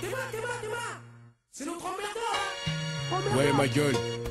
C'est notre emmerdeur. Ouais ma gueule,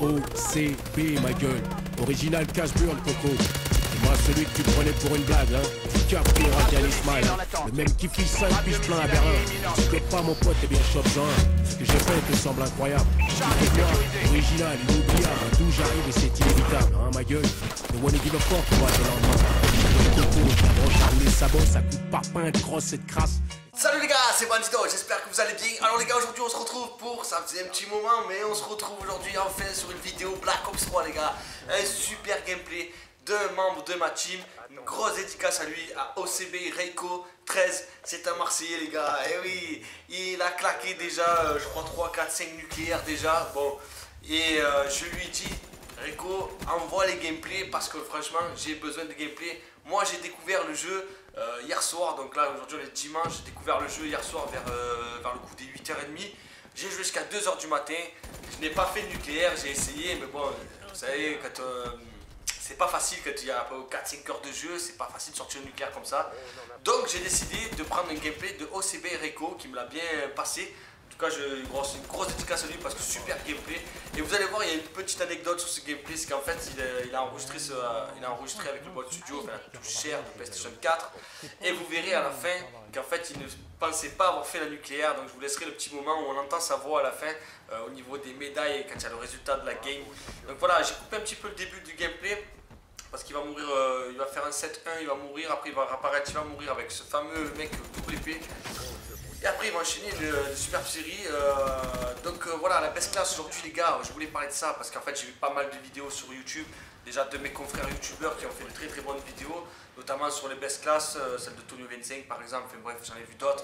OCB ma gueule, original cash burn coco. C'est moi celui que tu prenais pour une blague hein. Capri Radial Ismail, le même qui fiche 5 piges plein à Berlin. Tu fais pas mon pote, t'es bien chop-jean. Ce que j'ai fait te semble incroyable. Tu fais moi, original, inoubliable. D'où j'arrive et c'est inévitable hein ma gueule. Ne wanna give a fuck moi le lendemain. Le coco, ta broche à rouler sa bosse, ça coupe pas pain, crosse cette crasse. Salut les gars, c'est Bandito, j'espère que vous allez bien. Alors les gars, aujourd'hui on se retrouve pour, ça faisait un petit moment, mais on se retrouve aujourd'hui enfin sur une vidéo Black Ops 3 les gars. Un super gameplay d'un membre de ma team. Une grosse dédicace à lui, à OCB Reiko 13. C'est un Marseillais les gars, et oui, il a claqué déjà, je crois 3, 4, 5 nucléaires déjà. Bon, et je lui ai dit, Reiko, envoie les gameplays parce que franchement j'ai besoin de gameplay. Moi j'ai découvert le jeu hier soir, donc là aujourd'hui on est dimanche, j'ai découvert le jeu hier soir vers le coup des 8h30. J'ai joué jusqu'à 2h du matin, je n'ai pas fait de nucléaire, j'ai essayé, mais bon, vous savez, quand c'est pas facile quand il y a 4-5 heures de jeu, c'est pas facile de sortir un nucléaire comme ça. Donc j'ai décidé de prendre un gameplay de OCB Reiko qui me l'a bien passé. En tout cas, une grosse dédicace à lui parce que super gameplay. Et vous allez voir, il y a une petite anecdote sur ce gameplay, c'est qu'en fait, il a enregistré avec le boîte studio, enfin la touche chère de PlayStation 4. Et vous verrez à la fin qu'en fait, il ne pensait pas avoir fait la nucléaire. Donc je vous laisserai le petit moment où on entend sa voix à la fin au niveau des médailles quand il y a le résultat de la game. Donc voilà, j'ai coupé un petit peu le début du gameplay. Parce qu'il va mourir, il va faire un 7-1, il va mourir, après il va réapparaître, il va mourir avec ce fameux mec double épée. Et après il va enchaîner une superbe série. Donc voilà, la best class aujourd'hui les gars, je voulais parler de ça parce qu'en fait j'ai vu pas mal de vidéos sur YouTube. Déjà de mes confrères youtubeurs qui ont fait de très bonnes vidéos, notamment sur les best class, celle de Tonio 25 par exemple, enfin bref j'en ai vu d'autres.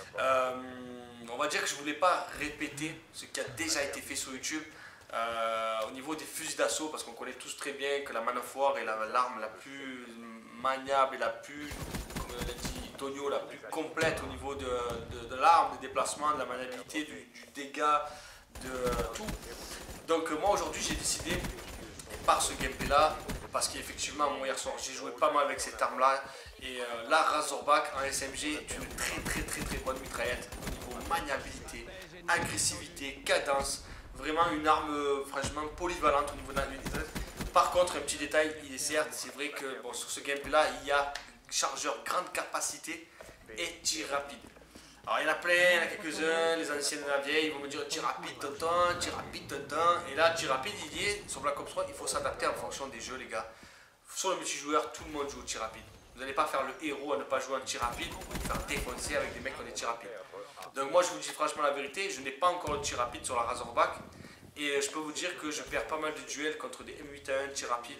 On va dire que je voulais pas répéter ce qui a déjà été fait sur YouTube. Au niveau des fusils d'assaut, parce qu'on connaît tous très bien que la Man of War est l'arme la plus maniable et la plus, comme l'a dit Tonio, la plus complète au niveau de l'arme, des déplacements, de la maniabilité, du dégât, de tout. Donc moi aujourd'hui j'ai décidé, par ce gameplay là, parce qu'effectivement moi hier soir j'ai joué pas mal avec cette arme là, et la Razorback en SMG est une très bonne mitraillette au niveau maniabilité, agressivité, cadence. Vraiment une arme franchement polyvalente au niveau de la vitesse. Par contre, un petit détail, c'est vrai que bon, sur ce gameplay là, il y a chargeur grande capacité et tir rapide. Alors il y en a plein, il y en a quelques-uns, les anciens de la vieille, ils vont me dire tir rapide tonton, tir rapide tonton. Et là, tir rapide, il y est, sur Black Ops 3, il faut s'adapter en fonction des jeux les gars. Sur le multijoueur, tout le monde joue au tir rapide. Vous n'allez pas faire le héros à ne pas jouer en tir rapide, vous allez faire défoncer avec des mecs qui ont des tirs rapides. Donc moi je vous dis franchement la vérité, je n'ai pas encore le tir rapide sur la Razorback. Et je peux vous dire que je perds pas mal de duels contre des M81 tir rapide,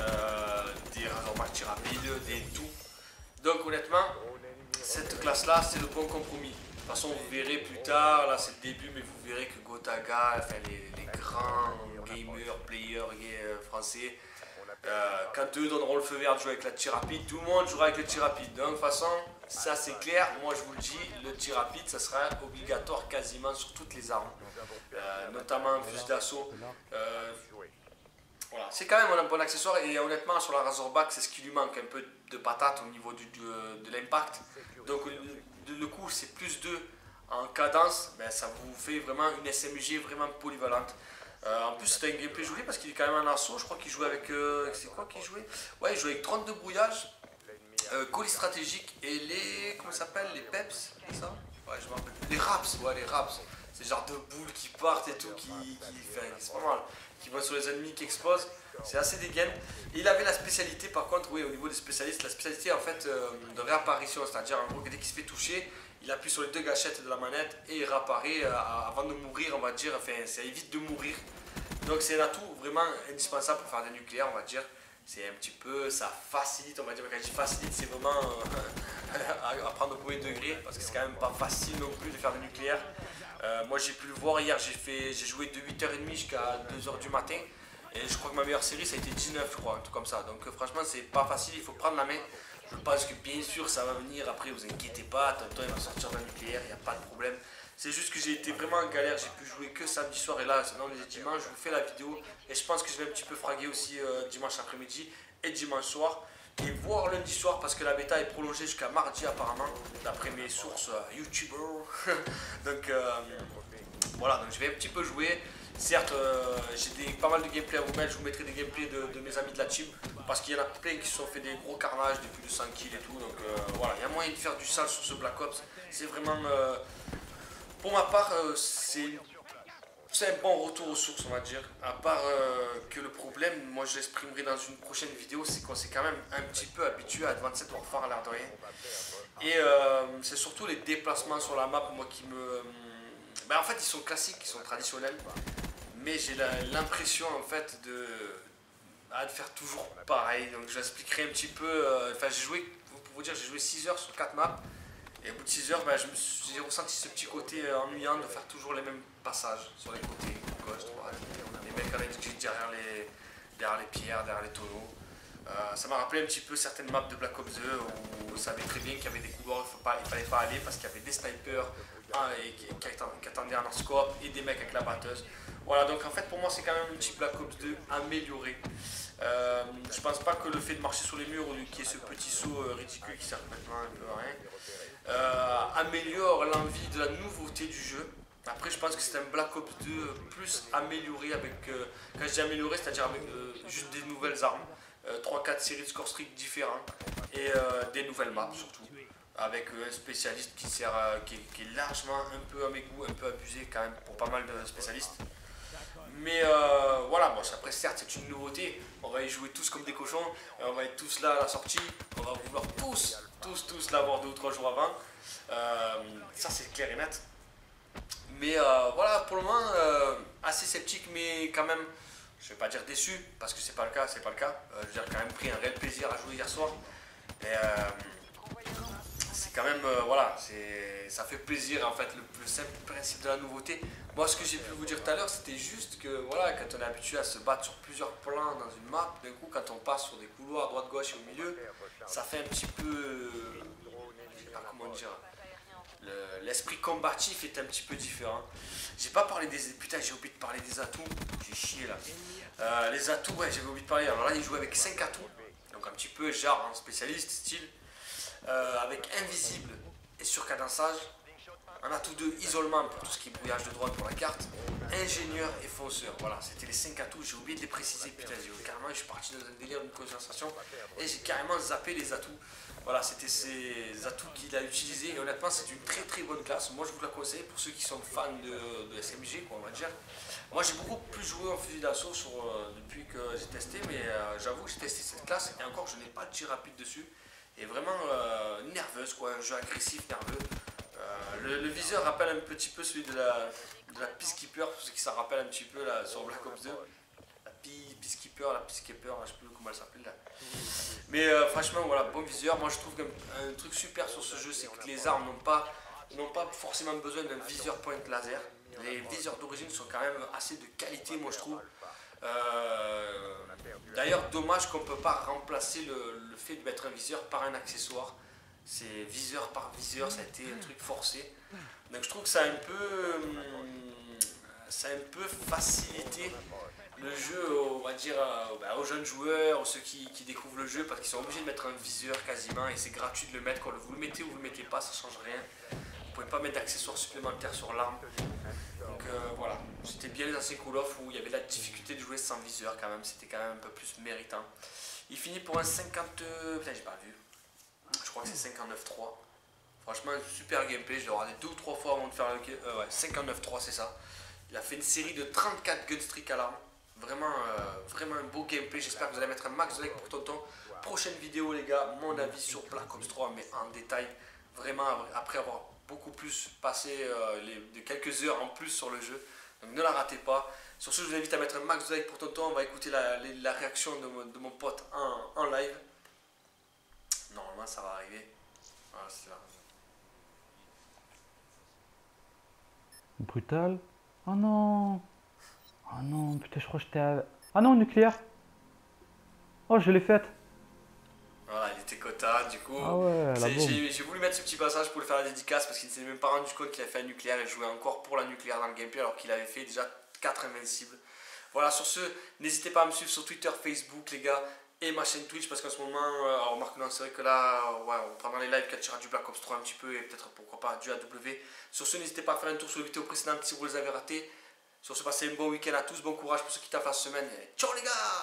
des Razorback tir rapide, des tout. Donc honnêtement, cette classe là c'est le bon compromis. De toute façon vous verrez plus tard, là c'est le début, mais vous verrez que Gotaga, enfin les grands gamers, players français, quand eux donneront le feu vert de jouer avec la tir rapide, tout le monde jouera avec le tir rapide. Donc de toute façon, ça c'est clair, moi je vous le dis, le tir rapide ça sera obligatoire quasiment sur toutes les armes, notamment un fusil d'assaut. Voilà. C'est quand même un bon accessoire et honnêtement sur la Razorback c'est ce qui lui manque, un peu de patate au niveau de l'impact. Donc le coup c'est plus 2 en cadence, ben, ça vous fait vraiment une SMG vraiment polyvalente. En plus c'était un gameplay joli parce qu'il est quand même en assaut, je crois qu'il jouait avec, c'est quoi qu'il jouait? Ouais, il jouait avec 32 brouillages, colis stratégique et les, comment ça s'appelle, les peps, c'est ça? Ouais, je me rappelle. Les raps, ouais les raps, c'est le genre de boules qui partent et tout, c'est pas mal, qui vont sur les ennemis, qui explosent, c'est assez dégaine. Et il avait la spécialité par contre, oui au niveau des spécialistes, la spécialité en fait de réapparition, c'est-à-dire en gros dès qu'il se fait toucher, il appuie sur les 2 gâchettes de la manette et il réapparaît avant de mourir, on va dire, enfin ça évite de mourir. Donc c'est un atout vraiment indispensable pour faire des nucléaires, on va dire. C'est un petit peu, ça facilite, on va dire, quand je dis facilite, c'est vraiment à prendre au premier degré, parce que c'est quand même pas facile non plus de faire des nucléaires. Moi j'ai pu le voir hier, j'ai joué de 8h30 jusqu'à 2h du matin, et je crois que ma meilleure série ça a été 19 je crois, un truc comme ça. Donc franchement c'est pas facile, il faut prendre la main. Je pense que bien sûr ça va venir, après vous inquiétez pas, tonton il va sortir d'un nucléaire, il n'y a pas de problème. C'est juste que j'ai été vraiment en galère, j'ai pu jouer que samedi soir et là, sinon les dimanches, je vous fais la vidéo et je pense que je vais un petit peu fraguer aussi dimanche après-midi et dimanche soir. et voire lundi soir parce que la bêta est prolongée jusqu'à mardi apparemment, d'après mes sources youtubeurs. Donc voilà, donc je vais un petit peu jouer. Certes, j'ai pas mal de gameplay à vous mettre, je vous mettrai des gameplays de mes amis de la team parce qu'il y en a plein qui se sont fait des gros carnages, des plus de 5 kills et tout. Donc voilà, il y a moyen de faire du sale sur ce Black Ops. C'est vraiment, pour ma part, c'est un bon retour aux sources, on va dire. À part que le problème, moi je l'exprimerai dans une prochaine vidéo, c'est qu'on s'est quand même un petit peu habitué à Advanced Warfare à l'air de rien. Et c'est surtout les déplacements sur la map, moi qui me... en fait, ils sont classiques, ils sont traditionnels. Mais j'ai l'impression en fait de faire toujours pareil. Donc j'expliquerai un petit peu. Enfin, j'ai joué, pour vous dire, j'ai joué 6 heures sur 4 maps. Et au bout de 6 heures, j'ai ressenti ce petit côté ennuyant de faire toujours les mêmes passages sur les côtés, gauche, droite. Les mecs avec derrière les pierres, derrière les tonneaux. Ça m'a rappelé un petit peu certaines maps de Black Ops 2 où on savait très bien qu'il y avait des couloirs où il ne fallait pas aller parce qu'il y avait des snipers qui attendaient un scope et des mecs avec la batteuse. Voilà, donc en fait pour moi c'est quand même un petit Black Ops 2 amélioré. Je pense pas que le fait de marcher sur les murs ou qu'il y ait ce petit saut ridicule qui sert maintenant un peu à rien, améliore l'envie de la nouveauté du jeu. Après je pense que c'est un Black Ops 2 plus amélioré avec, quand je dis amélioré, c'est à dire avec juste des nouvelles armes, 3-4 séries de score streak différents et des nouvelles maps surtout. Avec un spécialiste qui sert, qui est largement un peu à mes goûts, un peu abusé quand même pour pas mal de spécialistes. Mais voilà, bon, après certes c'est une nouveauté, on va y jouer tous comme des cochons, on va être tous là à la sortie, on va vouloir tous l'avoir 2 ou 3 jours avant, ça c'est clair et net. Mais voilà, pour le moment, assez sceptique, mais quand même, je vais pas dire déçu, parce que c'est pas le cas, j'ai quand même pris un réel plaisir à jouer hier soir. Et c'est quand même, voilà, ça fait plaisir en fait, le simple principe de la nouveauté. Moi ce que j'ai pu vous dire tout à l'heure, c'était juste que voilà, quand on est habitué à se battre sur plusieurs plans dans une map, d'un coup quand on passe sur des couloirs droite gauche et au milieu, ça fait un petit peu, je sais pas comment dire, l'esprit combatif est un petit peu différent. J'ai pas parlé des, putain j'ai oublié de parler des atouts, j'ai chié là. Les atouts, ouais j'avais oublié de parler, alors là il joue avec 5 atouts, donc un petit peu genre en spécialiste style. Avec invisible et surcadençage, un atout de isolement pour tout ce qui est brouillage de drone pour la carte, ingénieur et fonceur. Voilà, c'était les 5 atouts, j'ai oublié de les préciser, putain, carrément je suis parti dans un délire d'une conversation et j'ai carrément zappé les atouts. Voilà, c'était ces atouts qu'il a utilisés et honnêtement c'est une très bonne classe. Moi je vous la conseille pour ceux qui sont fans de SMG, quoi, on va dire. Moi j'ai beaucoup plus joué en fusil d'assaut depuis que j'ai testé, mais j'avoue que j'ai testé cette classe et encore je n'ai pas de tir rapide dessus. Et vraiment nerveuse, quoi, un jeu agressif, nerveux. Le viseur rappelle un petit peu celui de la Peacekeeper, pour ceux qui s'en rappellent un petit peu là, sur Black Ops 2. La Peacekeeper, je sais plus comment elle s'appelle là. Mais franchement, voilà, bon viseur. Moi je trouve qu'un truc super sur ce jeu, c'est que les armes n'ont pas forcément besoin d'un viseur point laser. Les viseurs d'origine sont quand même assez de qualité, moi je trouve. D'ailleurs, dommage qu'on ne peut pas remplacer le fait de mettre un viseur par un accessoire. C'est viseur par viseur, ça a été un truc forcé. Donc je trouve que ça a un peu facilité le jeu, on va dire, aux jeunes joueurs, aux ceux qui découvrent le jeu, parce qu'ils sont obligés de mettre un viseur quasiment, et c'est gratuit de le mettre. Quand vous le mettez ou vous le mettez pas, ça change rien. Vous pouvez pas mettre d'accessoires supplémentaires sur l'arme. Donc voilà, c'était bien les anciens Call of où il y avait la difficulté de jouer sans viseur quand même, c'était quand même un peu plus méritant. Il finit pour un 50... Putain j'ai pas vu, je crois que c'est 59-3. Franchement super gameplay, je l'ai regardé 2 ou 3 fois avant de faire le... ouais, 59-3 c'est ça. Il a fait une série de 34 gun streak à l'arme. Vraiment, vraiment un beau gameplay, j'espère que vous allez mettre un max de like pour Tonton. Prochaine vidéo les gars, mon avis sur Black Ops 3 mais en détail, vraiment après avoir beaucoup plus passé de quelques heures en plus sur le jeu, donc ne la ratez pas. Sur ce je vous invite à mettre un max de like pour Tonton, on va écouter la réaction de mon pote en live. Normalement ça va arriver, voilà c'est là. Brutal. Oh non. Oh non, putain je crois que j'étais à... Ah non, nucléaire. Oh je l'ai faite. Voilà, il était quota, du coup, ah ouais, j'ai voulu mettre ce petit passage pour le faire la dédicace parce qu'il ne s'est même pas rendu compte qu'il avait fait un nucléaire et jouait encore pour la nucléaire dans le gameplay alors qu'il avait fait déjà 4 invincibles. Voilà, sur ce, n'hésitez pas à me suivre sur Twitter, Facebook les gars, et ma chaîne Twitch parce qu'en ce moment, alors maintenant c'est vrai que là, ouais, pendant les lives, quand tu du Black Ops 3 un petit peu et peut-être pourquoi pas du AW. Sur ce, n'hésitez pas à faire un tour sur les vidéos précédentes si vous les avez ratées. Sur ce, passez un bon week-end à tous, bon courage pour ceux qui taffent la semaine et ciao les gars!